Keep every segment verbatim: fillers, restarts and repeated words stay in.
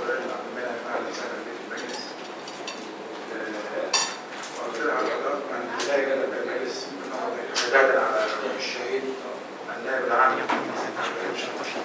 الدكتور عبد المنعم اهلا وسهلا بك في المجلس. وقلت لها حضرتك من بدايه جلب المجلس اعتدادا على روح الشهيد النائب العام ان شاء الله.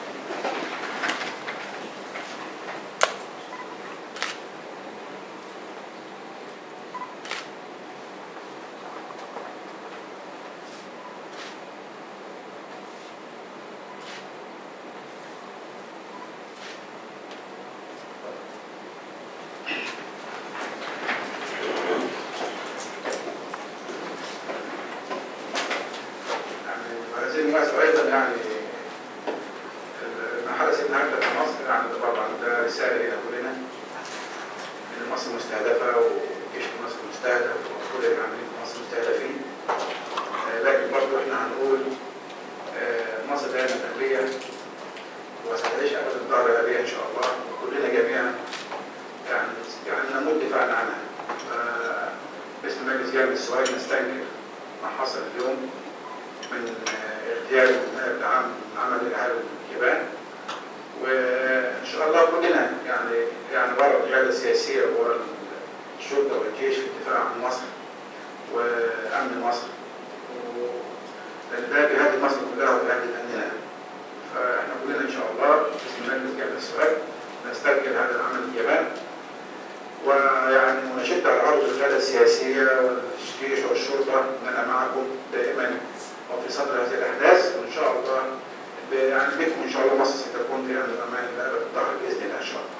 هذه المناسبة أيضا يعني ما حدث النهارده في مصر يعني طبعا ده رسالة إلى كلنا إن مصر مستهدفة وجيش مصر مستهدف وكل العاملين في مصر مستهدفين، لكن برضه إحنا هنقول مصر دائما أبية وستعيش أبدا الدهر أبية إن شاء الله، وكلنا جميعا يعني يعني نموت دفاعا عنها. باسم مجلس جامعة السويد نستنكر ما حصل اليوم من اغتيال النائب العام عمل الإرهاب اليابان، وإن شاء الله كلنا يعني يعني ورا القيادة السياسية وورا الشرطة والجيش في الدفاع عن مصر وأمن مصر، لأن ده بيهدد مصر كلها وبيهدد أمننا. فإحنا كلنا إن شاء الله باسم مجلس جامعة السويد نستنكر هذا العمل اليابان، ويعني ونشد على أرض القيادة السياسية والجيش والشرطة أننا معكم دائما وفي صدر هذه الأحداث، وإن شاء الله يعني بكم إن شاء الله مصر ستكون في أمن وأمان لأبد الدهر بإذن الله إن شاء الله.